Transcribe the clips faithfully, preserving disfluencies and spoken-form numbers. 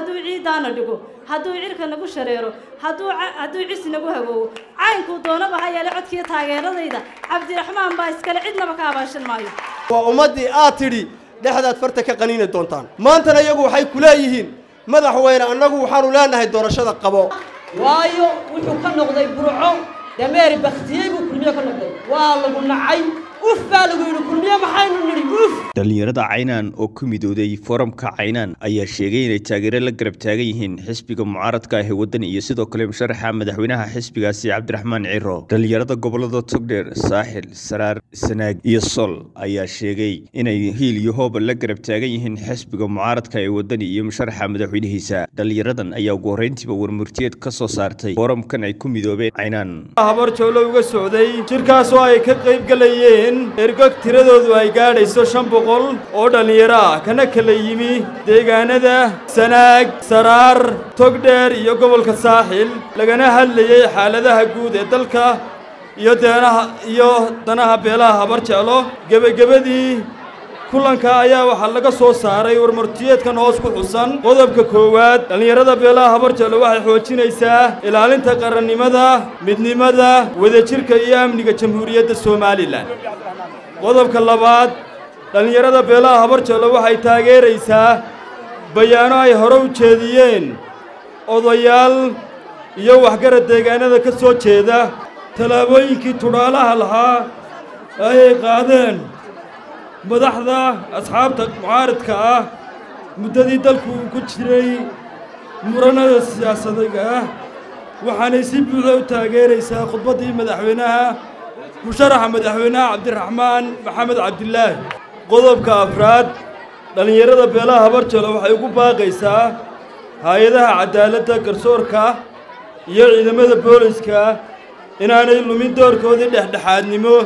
hadduu ciidaana dhigo hadduu cirka nagu shareero hadduu hadduu cis nagu hagoogo caynku doonaba ha yeele codkiiyo taageeradayda cabdiraxmaan baa iskale cidnaba ka abaashan maayo waa ummadii aad tidhi dhexdaad farta ka qaniini doontaan maantana iyagu waxay ku leeyihiin madaxweyne annagu waxaanu leenahay doorashada qabo waayo wuxuu ka noqday burco dameer baktiyey buu kulmiye ka noqday waa lagu nacay uf baa lagu yidhi kulmiye maxaynu nidhi uf dhalinyarada caynaan oo ku midowday foorumka caynaan ayaa sheegay inay taageero la garab taagan yihiin xisbiga mucaaradka ah ee wadani iyo sidoo kale musharaxa madaxweynaha xisbigaasi cabdiraxmaan ciro dhalinyarada gobolada togdheer saaxil saraar sanaag iyo sol ayaa sheegay inay hiil iyo hooba la garab taagan yihiin xisbiga mucaaradka ee wadani iyo musharaxa madaxweynihiisa dhalinyaradan ayaa ugu horreyntiiba warmurtiyeed ka soo saartay foorumkan ay ku midoobeen caynaan habar jawlo uga socday shirkaas oo ay ka qayb galayeen ergag tiradoodu ay gaadhayso shan boqol oo dhalinyaro ah kana kala yimi deegaanada sanaag saraar togdheer iyo gobolka saaxil lagana hadlayay xaaladaha guud ee dalka iyo danaha iyo danaha beelaha habar jeclo gebagabadii kulanka ayaa waxaa laga soo saaray warmartiyeedkan hoos ku xusan qodobka koowaad dhalinyarada beelaha habar jeclo waxay xoojinaysaa ilaalinta qarannimada midnimada wadajirka iyo amniga jamhuuriyadda somalilan qodobka labaad dhalinyarada beelaha habar jeclo waxay taageeraysaa bayaano ay hore u jeediyeen odayaal iyo waxgarad deegaanada ka soo jeeda tallaabooyinkii tudhaalaha lahaa ayay qaadeen madaxda asxaabta mucaaradka ah muddadii dalku uu ku jiray muranada siyaasadiga ah waxaanay si buuxda u taageeraysaa khudbaddii madaxweynaha musharaxa madaxweynaha cabdiraxmaan maxamed cabdilaahi qodobka afraad dhalinyarada beelaha habar jeclo waxay ugu baaqaysaa hay-adaha cadaaladda garsoorka iyo ciidamada booliska inaanay lumin doorkoodii dhexdhexaadnimo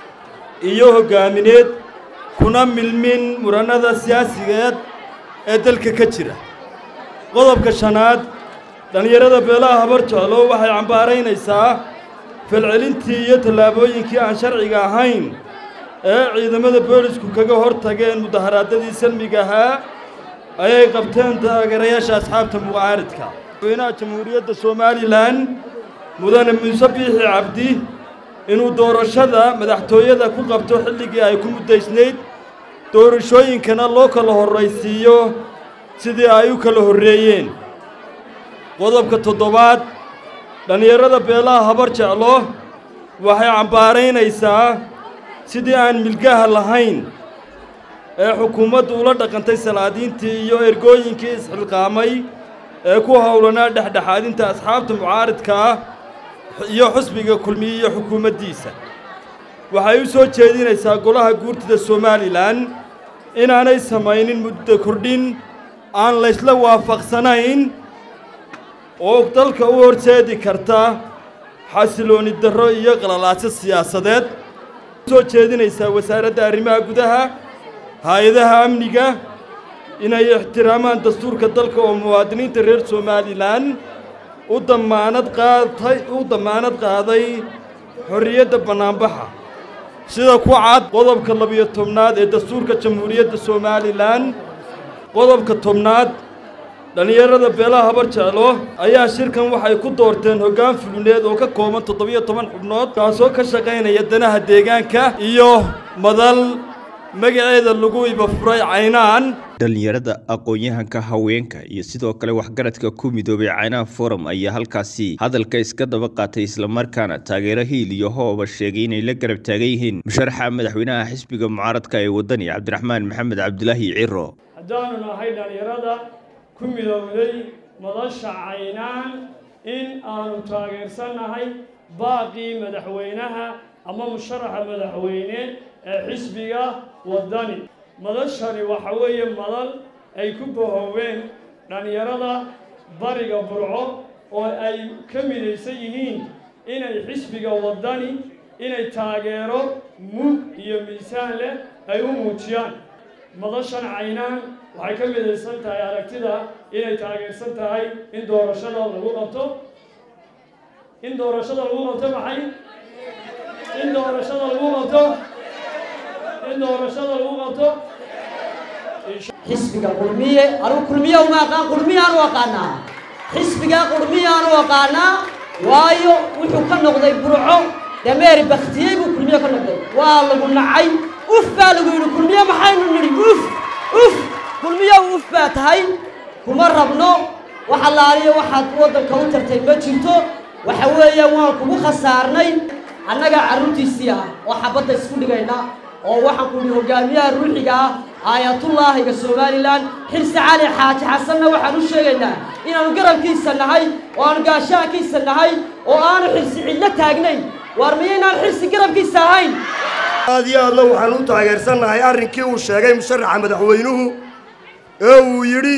iyo hoggaamineed kuna milmin muranada siyaasigeed ee dalka ka jira qodobka shanaad dhalinyarada beelaha habar jeclo waxay cambaaraynaysaa falcelintii iyo tallaabooyinkii aan sharciga ahayn ee ciidamada boolisku kaga hor tageen mudaharaadadii salmiga ahaa ayay qabteen taageerayaasha asxaabta mucaaradka madaxweynaha jamhuuriyadda somalilan mudane muuse biixi cabdi inuu doorashada madaxtooyada ku qabto xilligii ay ku muddaysnayd doorashooyinkana loo kala horraysiiyo sidii ay u kala horreeyeen qodobka toddobaad dhalinyarada beelaha habar jeclo waxay cambaaraynaysaa sidii aan milgaha lahayn ee xukuumaddu ula dhaqantay salaadiintii iyo ergooyinkii isxilqaamay ee ku howlanaa dhexdhexaadinta asxaabta mucaaradka ah iyo xusbiga kulmiye iyo xukuumaddiisa waxay u soo jeedinaysaa golaha guurtida somalilan inaanay samaynin muddo kordhin aan laysla waafaqsanayn oo dalka u horseedi karta xasilooni darro iyo qalalaasyo siyaasadeed soo jeedinaysaa wasaaradda arrimaha gudaha hay-adaha amniga inay ixtiraamaan dastuurka dalka oo muwaadiniinta reer somalilan u damaanad qaatay u damaanad qaaday xorriyadda bannaanbaxa sida ku cad qodobka labiyo tobnaad ee dastuurka jamhuuriyadda somalilan qodobka tobnaad dhalinyarada beelaha habar jeclo ayaa shirkan waxay ku doorteen hoggaan fulineed oo ka kooban toddobiyo toban xubnood kaasoo ka shaqaynaya danaha deegaanka iyo madal magaceeda lagu iba furay caynaan dhalinyarada aqoon-yahanka haweenka iyo sidoo kale waxgaradka ku midoobay caynaan forum ayaa halkaasi hadalka iska daba qaatay islamarkaana taageero hiil iyo hooba sheegay inay la garab taagan yihiin musharaxa madaxweynaha xisbiga mucaaradka ee wadani cabdiraxmaan maxamed cabdilaahi ciro haddaanu nahay dhalinyarada ku midowday madasha caynaan in aanu taageersanahay baaqii madaxweynaha ama musharaxa madaxweyne ee xisbiga wadani madashani waxa weeye madal ay ku bahooween dhalinyarada bariga burco oo ay ka midaysan yihiin inay xisbiga wadani inay taageero mug iyo miisaan leh ay u muujiyaan madashan caynaan waxay ka midaysan tahay aragtida inay taageersan tahay in doorashada lagu qabto in doorashada lagu qabto maxay in doorashada lagu qabto in doorashada lagu qabto xisbiga qurmiye anigu kulmiye uma aqaan qurmiye aan u aqaanaa xisbiga qurmiye aan u aqaanaa waayo wuxuu ka noqday burco dameer baktiyey buu kulmiye ka noqday waa lagu nacay uf baa lagu yidhi kulmiye maxaynu nidhi uf uf kulmiye uf baa tahay kuma rabno wax allaaliyo waxaad waddanka u tartay ma jirto waxa weeyaan waan kugu khasaarnay annaga carruurtiisii ah oo xabadda isku dhigayna oo waxaan ku yidhi hogaamiyaha ruuxiga ah aayatullaahiga somalilan xirsi cali xaaji xasanna waxaan u sheegaynaa inaanu garabkiisa nahay oo aanu gaashaankiisa nahay oo aanu xirsi cidlo taagnayn waar miyaynaan xirsi garabkiisa ahayn aad iyo aadna waxaan u taageersannahay arrinkii uu sheegay musharaxa madaxweynuhu ee uu yidhi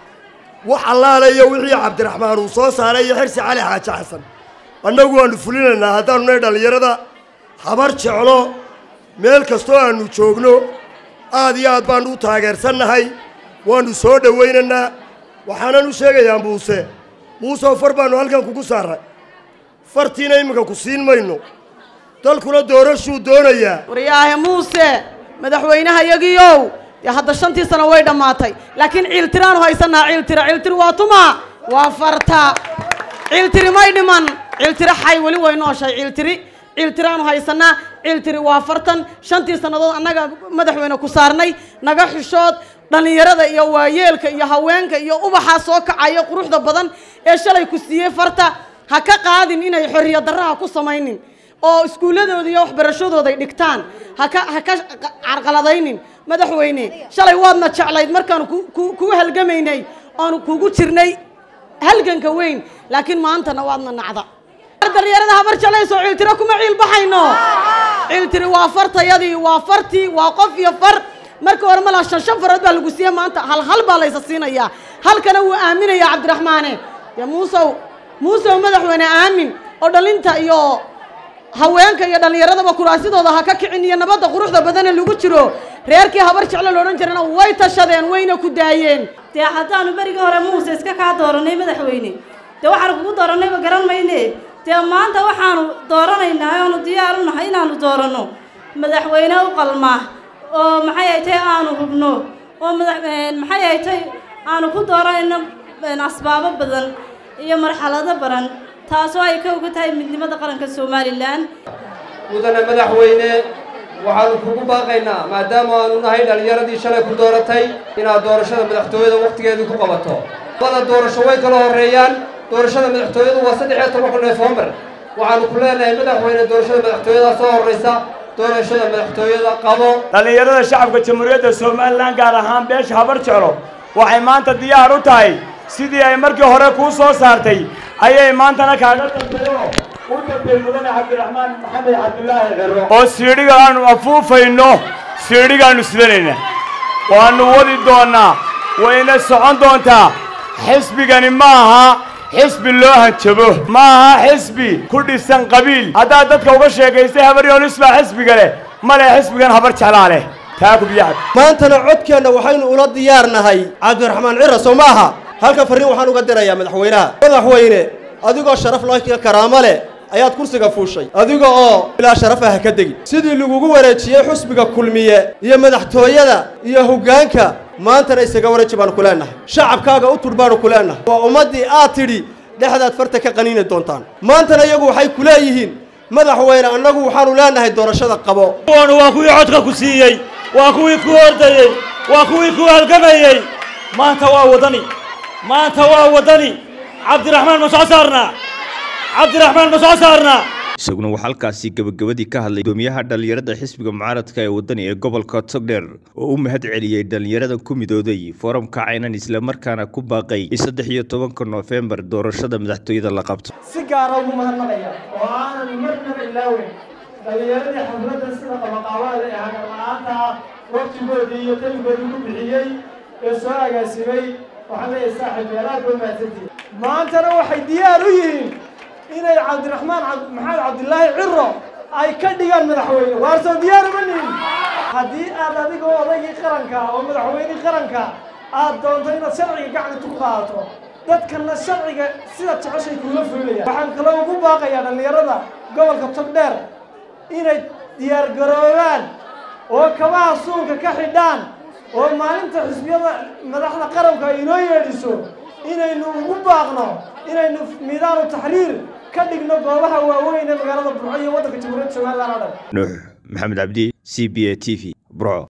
wax allaale iyo wixii cabdiraxmaan uu soo saaray iyo xirsi cali xaaji xasan annagu waannu fulinaynaa haddaannu nahay dhallinyarada habar jeclo meel kastoo aannu joogno aad iyo aad baannu u taageersannahay waannu soo dhowaynaynaa waxaanan u sheegayaa muuse muuseoo far baannu halkan kugu saarray fartiina iminka ku siin mayno dalkuna doorashuu doonayaa waryaahe muuse madaxweynaha yagiyow dee hadda shantii sano way dhammaatay laakiin ciiltiraanu haysanaa ciiltira ciiltiri waa tuma waa farta ciiltiri may dhiman ciiltiri xay weli way nooshahay ciiltiri ciiltiraanu haysanaa ciiltiri waa fartan shantii sannadood annaga madaxweyne ku saarnay naga xishood dhallinyarada iyo waayeelka iyo haweenka iyo ubaxaa soo kacaya quruxda badan ee shalay ku siiyey farta ha ka qaadin inay xorriyad darraha ku samaynin oo iskuulladooda iyo waxbarashadooda ay dhigtaan haka ha ka carqaladaynin madaxweyne shalay waadna jeclayd markaanu kuu halgamaynay oonu kugu jirnay halganka weyn laakiin maantana waadna nacda dhallinyarada habar jeclayso ciiltiro kuma ciil baxayno ciiltiri waa fartayadii waa fartii waa qof iyo far marka hore malaa shan shan farood baa lagu siiyey maanta hal hal baa laysa siinayaa halkana wuu aaminayaa cabdiraxmaane dee muusow muusow madaxweyne aamin oo dhalinta iyo haweenka iyo dhallinyaradaba kuraasidooda ha ka kicin iyo nabadda quruxda badane lagu jiro reerkii habar jeclo la odhan jirana way tashadeen wayna ku daayeen dee haddaanu berigii hore muuse iska kaa dooranay madaxweyne dee waxaanu kugu doorannayba garan mayne dee maanta waxaanu dooranaynaa oanu diyaar u nahay inaanu dooranno madaxweyne u qalmaa oo maxay ay tahay aanu hubno oo madax maxay ay tahay aanu ku dooranayno asbaabo badan iyo marxalado badan taasoo ay ka uga tahay midnimada qaranka somalilan mudane madaxweyne waxaanu kugu baaqaynaa maadaama aanu nahay dhallinyaradii shalay ku dooratay inaad doorashada madaxtooyada wakhtigeedii ku qabato labada doorasho way kala horreeyaan doorashada madaxtooyadu waa saddex iyo tobanka nofembar waxaanu ku leenahay madaxweyne doorashada madaxtooyada soo horreysa doorashada madaxtooyada qabo dhallinyarada shacabka jamhuuriyadda somalilan gaar ahaan beesha habar jeclo waxay maanta diyaar u tahay sidii ay markii hore kuu soo saartay ayay maantana kaaga dambeeyo u dambeey mudane cabdiraxmaan maxamed cabdulaahi ciro oo siidhiga aanu afuufayno siidhigaannu sidanayna waannu wadi doonnaa wayna socon doontaa xisbigani ma aha xisbi loo hanjabo ma aha xisbi ku dhisan qabiil haddaad dadka uga sheekaystay habaryoonis baa xisbiga leh ma leh xisbigan habar jeclaa leh taa ku biyacad maantana codkeenna waxaynu ula diyaarnahay cabdiraxmaan ciro soo ma aha halka farriin waxaan uga dirayaa madaxweynaha madaxweyne adigoo sharaf loo karaamo leh ayaad kursiga fuushay adiga oo bilaa sharafa ha ka degin sidii lagugu wareejiyey xusbiga kulmiye iyo madaxtooyada iyo hoggaanka maantana isaga wareeji baanu ku leenahay shacabkaaga u tur baanu ku leenahay waa ummaddii aad tidhi dhexdaad farta ka qaniini doontaan maantana iyagu waxay ku leeyihiin madaxweyne annagu waxaanu leenahay doorashada qabo kuwanu waa kuwii codka ku siiyey waa kuwii ku ordayey waa kuwii ku halgamayey maanta waa wadani maanta waa wadani cabdiraxmaan ma soo saarnaa cabdiraxmaan ma soo saarnaa isaguna waxaa halkaasi gabagabadii ka hadlay gudoomiyaha dhallinyarada xisbiga mucaaradka ee wadani ee gobolka togdheer oo u mahad celiyey dhallinyarada ku midooday foorumka caynan islamarkaana ku baaqay in saddex iyo tobanka noofembar doorashada madaxtooyada la qabto si gaara ugu mahadnaqaya oo aanan marnaba ilaaweyn dhallinyaradii xafladda sida qabaqaabada ee hagarla-aanta ah waqtigoodii iyo taligoodii ku bixiyey ee soo agaasimay waxaan leeyahay saaxiib meelaad ba mahadsantihiin maantana waxay diyaar u yihiin inay cabdiraxmaan maxamed cabdilaahi ciro ay ka dhigaan madaxweyne waarsoo diyaar uma nihin haddii aad adigoo odaygii qaranka oo madaxweynihii qaranka aad doonto inaad sharciga gacanta ku qaadato dadkana sharciga sida jeceshay kuula fulinayaan waxaan kaloo ugu baaqayaa dhallinyarada gobolka togdheer inay diyaargaroobaan oo kabaha suunka ka xidhaan oo maalinta xisbiyada madaxda qaranka ay inoo yeedhiso inaynu ugu baaqno inaynu miidaanu taxriir ka dhigno goobaha waaweyn ee magaalada Burco iyo waddanka Jamhuuriyadda Soomaaliland oo dhan. Nuux Maxamed Cabdi, C B A T V, Burco.